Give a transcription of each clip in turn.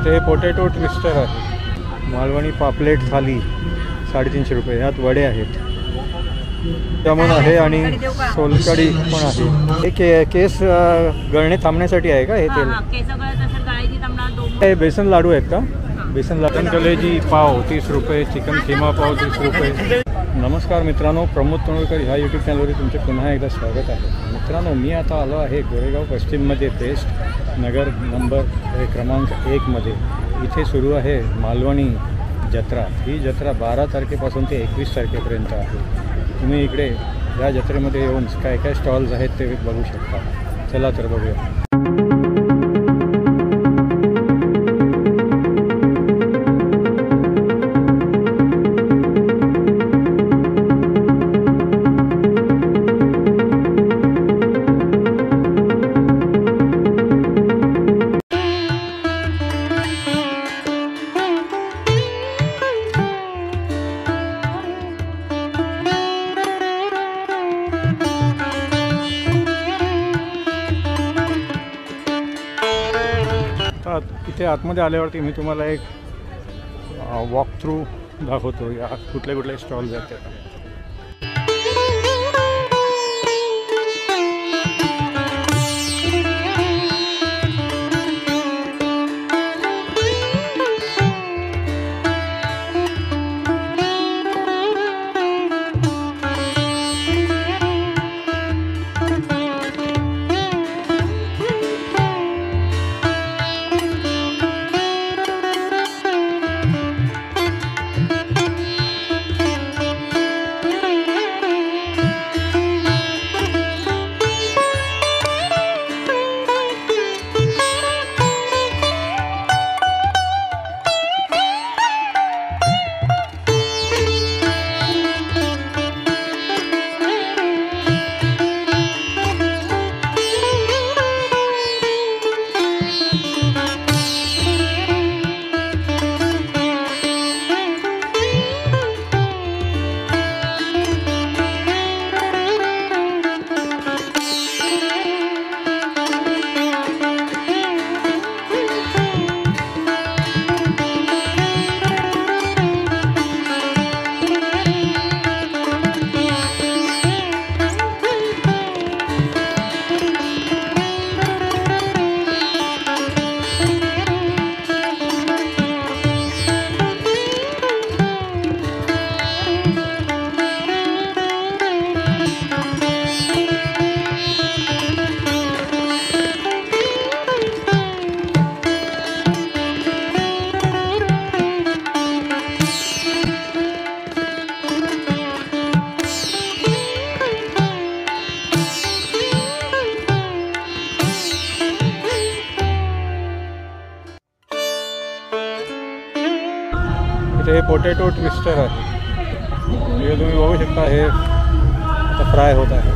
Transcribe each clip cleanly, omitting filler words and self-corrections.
इथे potato twister आहे, मालवणी पापलेट थाली 350 रुपये. यात वडे आहेत, जामुन आहे आणि सोलकढी पण आहे. हे केस गळणे थांबण्यासाठी आहे का हे तेल? हे बेसन लाडू आहेत का? बेसन लाडू. कलेजी पाव 30 रुपये, चिकन खिमा पाव 30 रुपये. नमस्कार मित्रांनो, प्रमोद तोंडकर ह्या यूट्यूब चॅनलवर तुमचे पुन्हा एकदा स्वागत आहे. मित्रांनो, मी आता आलो आहे गोरेगाव पश्चिममध्ये बेस्ट नगर नंबर क्रमांक 1मध्ये. इथे सुरू आहे मालवणी जत्रा. ही जत्रा 12 तारखेपासून ते 21 तारखेपर्यंत आहे. तुम्ही इकडे या जत्रेमध्ये येऊन काय काय स्टॉल्स आहेत ते बघू शकता. चला तर बघूया. इथे आतमध्ये आल्यावरती मी तुम्हाला एक वॉक थ्रू दाखवतो. या कुठले कुठले स्टॉल्स आहेत ते. हे पोटॅटो ट्विस्टर आहे. हे तुम्ही बघू शकता, हे आता फ्राय होत आहे.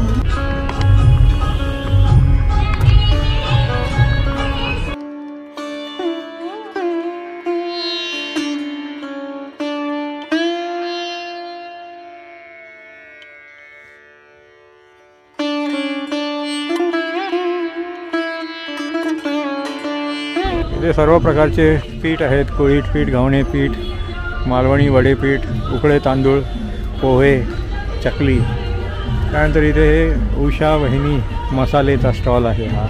इथे सर्व प्रकारचे पीठ आहेत. कुळीत पीठ, घावणे पीठ, मालवणी वडेपीठ, उकळे तांदूळ, पोहे, चकली. त्यानंतर इथे हे उषा वहिनी मसालेचा स्टॉल आहे. हा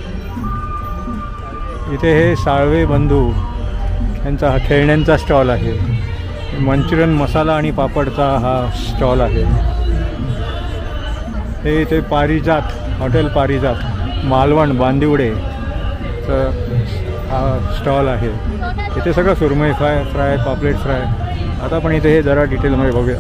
इथे हे साळवे बंधू यांचा हा खेळण्यांचा स्टॉल आहे. मंचुरियन मसाला आणि पापडचा हा स्टॉल आहे. हे इथे पारिजात हॉटेल पारिजात मालवण बांदिवडे हा स्टॉल आहे. इथे सगळं सुरमई फ्राय, पापलेट फ्राय. आता पण इथे हे जरा डिटेलमध्ये बघूया.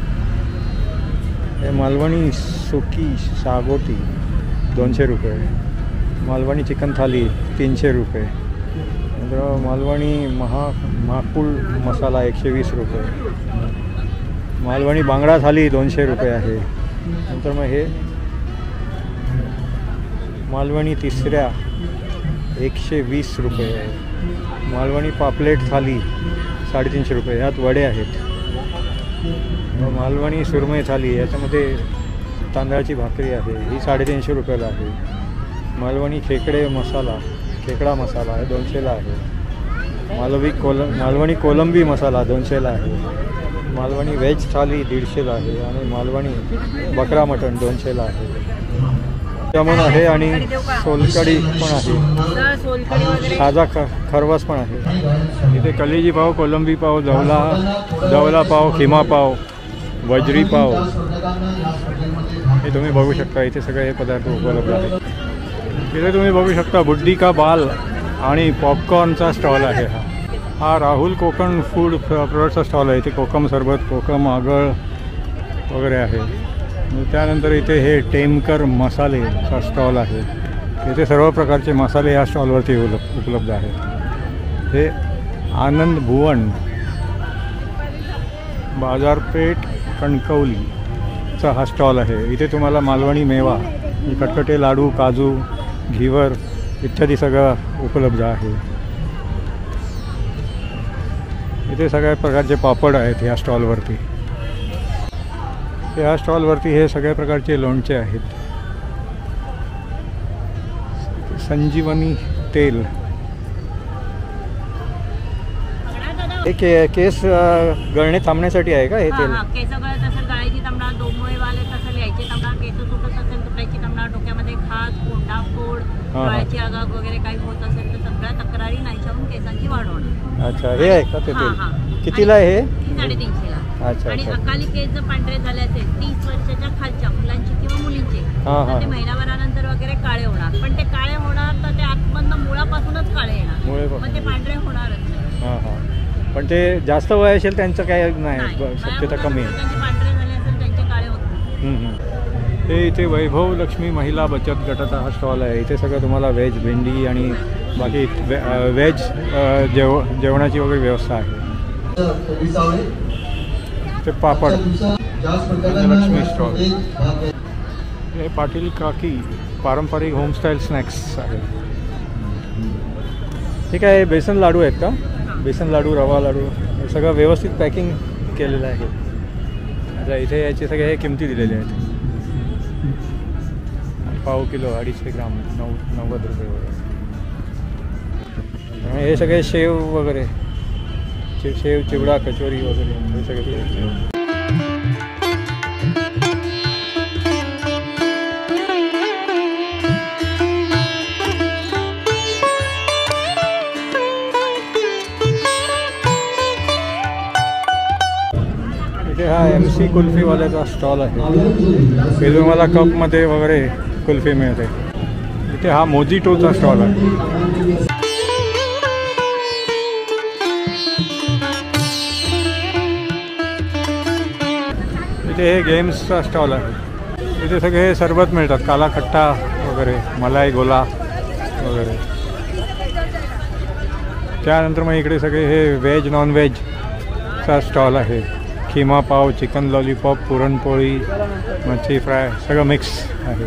हे मालवणी सुकी सागोटी 200 रुपये, मालवणी चिकन थाली 300 रुपये, नंतर मालवणी महाकुल मसाला 120 रुपये, मालवणी बांगडा थाली 200 रुपये आहे. नंतर मग हे मालवणी तिसऱ्या 120 रुपये आहे. मालवणी पापलेट थाली 350 रुपये. यात वडे आहेत. मालवणी सुरमई थाली, याच्यामध्ये तांदळाची भाकरी आहे, ही 350 रुपयाला आहे. मालवणी खेकडा मसाला आहे, 200ला आहे. मालवणी कोलंबी मसाला 200ला आहे, मालवणी व्हेज थाली 150ला आहे आणि मालवणी बकरा मटण 200ला आहे. जामून आहे आणि सोलकढी पण आहे, ताजा खरवस पण आहे. इथे कलेजी पाव, कोलंबी पाव, जवला पाव, खिमा पाव, वजरी पाव हे तुम्ही बघू शकता. इथे सगळे हे पदार्थ उपलब्ध आहेत. इथे तुम्ही बघू शकता बुड्डी का बाल आणि पॉपकॉर्नचा स्टॉल आहे. हा राहुल कोकण फूड प्रोडक्टचा स्टॉल आहे. इथे कोकम सरबत, कोकम आगळ वगैरे आहे. त्यानंतर इथे हे टेमकर मसालेचा स्टॉल आहे. इथे सर्व प्रकारचे मसाले या स्टॉलवरती उपलब्ध आहेत. हे आनंद भुवन बाजारपेठ कणकवलीचा हा स्टॉल आहे. इथे तुम्हाला मालवणी मेवा, कटकटे, लाडू, काजू, घिवर इत्यादी सगळं उपलब्ध आहे. इथे सगळ्या प्रकारचे पापड आहेत या स्टॉलवरती. या स्टॉलवरती हे सगळ्या प्रकारचे लोणचे आहेत. संजीवनी तेल, हे केस गळणे थांबण्यासाठी आहे का हे तेल? केस गळत असेल गळायची तमणा, डोंबळे वाले असेल यायची तमणा, केस तुटत असेल तुटायची तमणा, डोक्यामध्ये खाज, कोंडा, फोड, डोळ्याची आगाग वगैरे काही होत असेल तर सगळ्या तक्रारी नाहीच्याहून केसांची वाढ होणार. अच्छा, हे आहे का ते तेल? कितीला आहे हे? 350ला. अच्छा. आणि अकाली केस जर पांढरे झाले असेल 30 वर्षाच्या खालच्या मुलांची किंवा मुलींचे तर ते महिनाभरानंतर वगैरे काळे होणार. पण ते काळे होणार तर ते आतमधनं मुळापासूनच काळे येणार, मग ते पांढरे होणारच नाही. पण ते जास्त वय असेल त्यांचं काय नाही, शक्यता कमी आहे. पांढरे झाले असेल त्यांचे काळे होत. हे इथे वैभव लक्ष्मी महिला बचत गटाचा हा स्टॉल आहे. इथे सगळं तुम्हाला व्हेज भेंडी आणि बाकी व्हेज जेवणाची वगैरे व्यवस्था आहे. ते पापड लक्ष्मी स्टॉल. हे पाटील काकी पारंपरिक होमस्टाईल स्नॅक्स आहे. ठीक आहे. बेसन लाडू आहेत का? बेसन लाडू, रवा लाडू हे सगळं व्यवस्थित पॅकिंग केलेलं आहे. आता इथे याचे सगळे हे किमती दिलेले आहेत. पाव किलो 250 ग्राम 90 रुपये वगैरे. हे सगळे शेव वगैरे, शेव, चिवडा, कचोरी वगैरे हे सगळे. इथे हा MC कुल्फीवाल्याचा स्टॉल आहे. हे तुम्हाला कपमध्ये वगैरे कुल्फी मिळते. इथे हा मोजिटोचा स्टॉल आहे. इथे हे गेम्सचा स्टॉल आहे. इथे सगळे सरबत मिळतात, काला खट्टा वगैरे, मलाई गोला वगैरे. त्यानंतर मग इकडे सगळे हे व्हेज नॉन व्हेजचा स्टॉल आहे. खिमा पाव, चिकन लॉलीपॉप, पुरणपोळी, मच्छी फ्राय सगळं मिक्स आहे.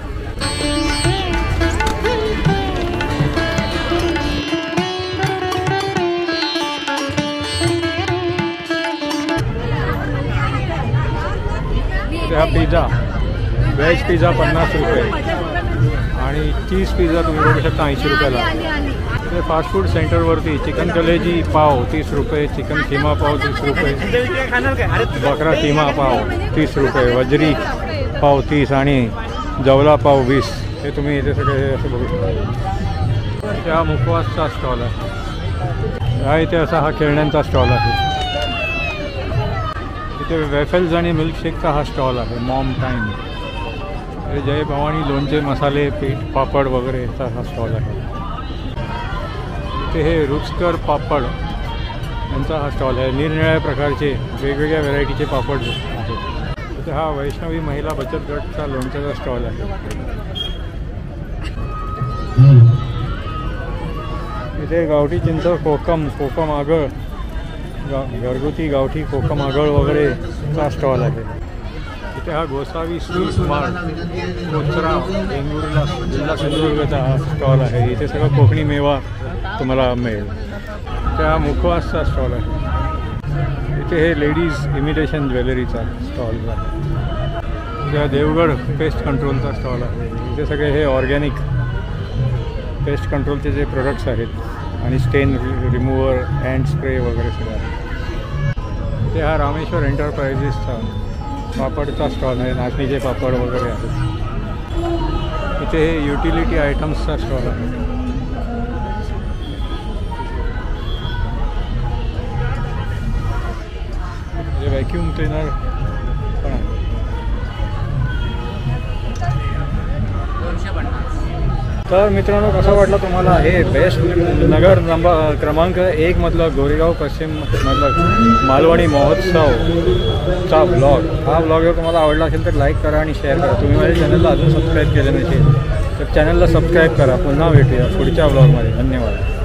हा पिझ्झा, व्हेज पिझ्झा 50 रुपये आणि चीज पिझ्झा तुम्ही बघू शकता 80 रुपयाला. ते फास्ट फूड सेंटरवरती चिकन कलेजी पाव 30 रुपये, चिकन खिमा पाव 30 रुपये, बकरा खिमा पाव 30 रुपये, वजरी पाव 30 आणि जवला पाव 20. हे तुम्ही इथे सगळे हे असं बघू शकता. हा मुखवासचा स्टॉल आहे. हा इथे असा हा खेळण्यांचा स्टॉल आहे. इथे वेफल्स आणि मिल्कशेकचा हा स्टॉल आहे. Mom time. हे जय भवानी लोणचे, मसाले, पीठ, पापड वगैरेचा हा स्टॉल आहे. इथे हे रुचकर पापड यांचा हा स्टॉल आहे. निरनिराळ्या प्रकारचे वेगवेगळ्या व्हरायटीचे पापड आहेत. इथे हा वैष्णवी महिला बचत गटचा लोणच्याचा स्टॉल आहे. इथे गावठी चिंच, कोकम आगळ, घरगुती गावठी कोकम आगळ वगैरेचा स्टॉल आहे. इथे हा गोसावी स्वीट मार्ट कोचरा वेंगुर्ला जिल्हा सिंधुदुर्गचा हा स्टॉल आहे. इथे सगळं कोकणी मेवा तुम्हाला मिळेल. त्या मुखवासचा स्टॉल आहे. इथे हे लेडीज इमिटेशन ज्वेलरीचा स्टॉल आहे. त्या देवगड पेस्ट कंट्रोलचा स्टॉल आहे. इथे सगळे हे ऑर्गॅनिक पेस्ट कंट्रोलचे जे प्रोडक्ट्स आहेत आणि स्टेन रिमूव्हर, हँड स्प्रे वगैरे सगळं आहे. ते हा रामेश्वर एंटरप्राइजेसचा पापडचा स्टॉल आहे. नाचणीचे पापड वगैरे आहेत. इथे हे युटिलिटी आयटम्सचा स्टॉल आहे. व्हॅक्यूम क्लीनर पण आहे. तर मित्रांनो, कसं वाटलं तुम्हाला हे बेस्ट नगर क्रमांक 1 मधलं गोरेगाव पश्चिम मधलं मालवणी महोत्सवचा ब्लॉग. हा ब्लॉग जर तुम्हाला आवडला असेल तर लाईक करा आणि शेअर करा. तुम्ही माझ्या चॅनलला अजून सबस्क्राईब केलं नसेल तर चॅनलला सबस्क्राईब करा. पुन्हा भेटूया पुढच्या ब्लॉगमध्ये. धन्यवाद.